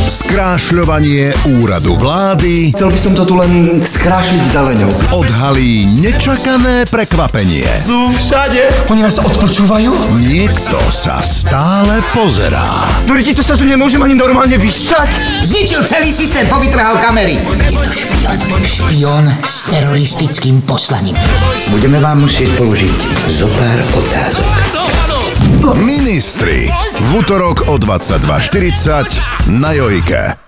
Skrášľovanie úradu vlády. Chcel by som to tu len skrášliť zeleňou. Odhalí nečakané prekvapenie. Sú všade. Oni nás odpočúvajú? Niekto sa stále pozerá. Duriti, to sa tu nemôžem ani normálne vyššať. Zničil celý systém, povytrhal kamery. Je to špión s teroristickým poslaním. Budeme vám musieť položiť zopár otázok. Ministri. V utorok o 22:40 na Jojke.